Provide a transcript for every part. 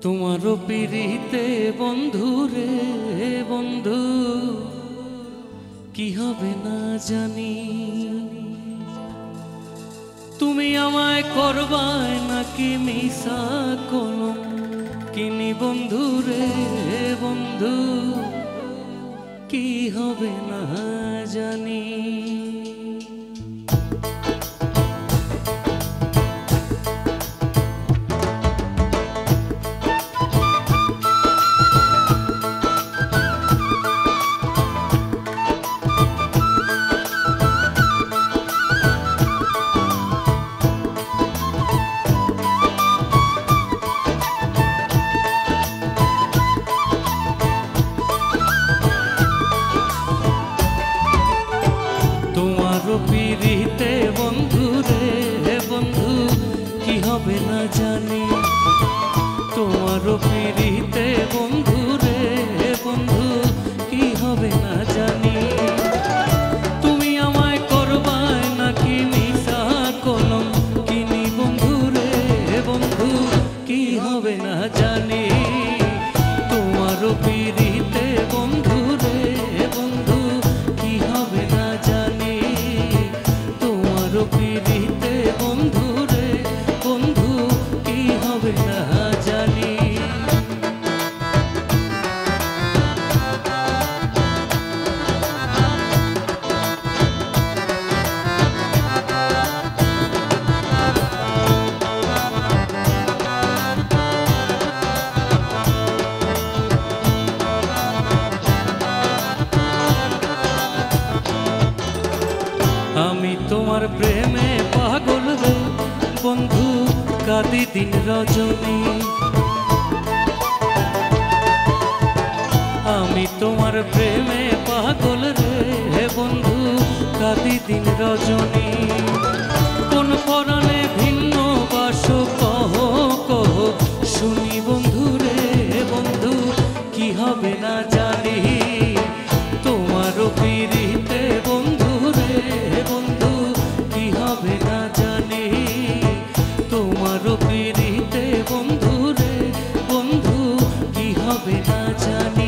তোমারও পিরিতে বন্ধু রে বন্ধু কি হবে না জানি। তুমি আমায় করবায় নাকি মিশা কলম কিনি বন্ধু রে বন্ধু কি হবে না জানি। পিরিতে বন্ধু রে বন্ধু কি হবে না জানি। তোমারও পিরিতে বন্ধু রে বন্ধু কি হবে না জানি। তুমি আমায় করবায় নাকি মিশা কলম কিনি বন্ধু রে বন্ধু কি হবে না জানি। তোমারও পিরিতে বন্ধু রে বন্ধু কি হবে না জানি। পিরিতে বন্ধু রে বন্ধু কি হবে না জানি। আমি তোমার প্রেমে পাগল রে বন্ধু কাঁদি দিন রজনী। আমি তোমার প্রেমে পাগল রে বন্ধু কাঁদি দিন রজনী। কোন পরাণে ভিন্ন বাস কহ কহ শুনি বন্ধু রে বন্ধু কি হবে না জানি। তোমারও পিরিতে বন্ধু রে বন্ধু কি হবে না জানি। তোমারও পিরিতে বন্ধু রে বন্ধু কি হবে না জানি।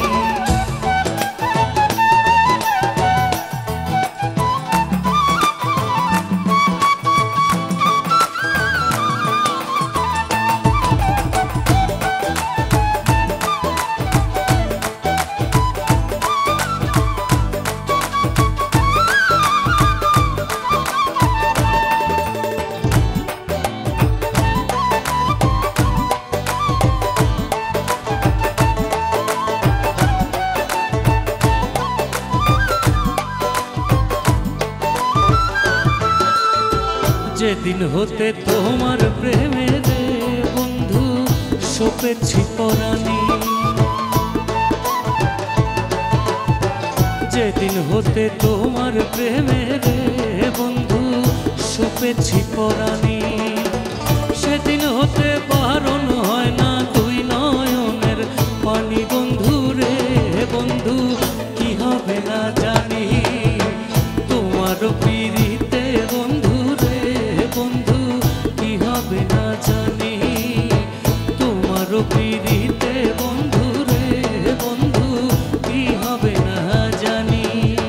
যেদিন হতে তোমার প্রেমে রে বন্ধু সপেছি পরাণী। যেদিন হতে তোমার প্রেমে রে বন্ধু সপেছি পরাণী। সেদিন হতে বারণ হয় না দুই নয়নের পানি বন্ধু রে বন্ধু কি হবে না জানি। তোমার পিরিতে বন্ধু রে বন্ধু কি হবে না জানি। তোমার পিরিতে বন্ধু রে বন্ধু কি হবে না জানি।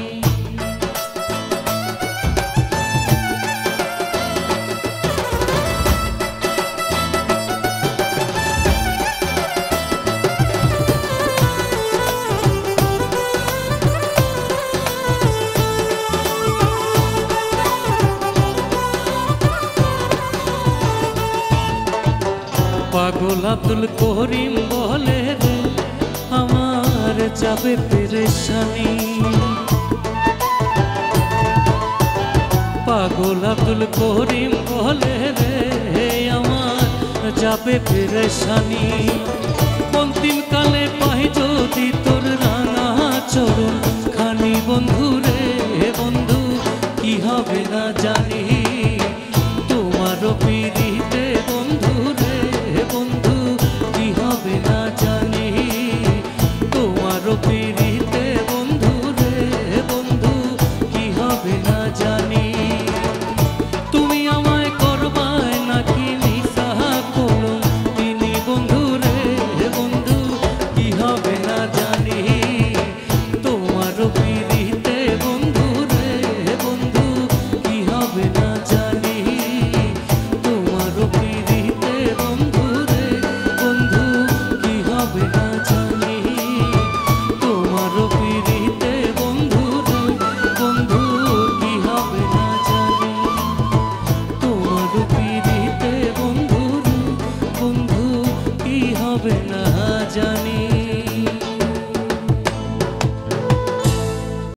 পাগল আব্দুল করিম বলে রে আমার যাবে পেরেশানি। পাগল আব্দুল করিম বলে রে আমার যাবে পেরেশানি। অন্তিম কালে পাই যদি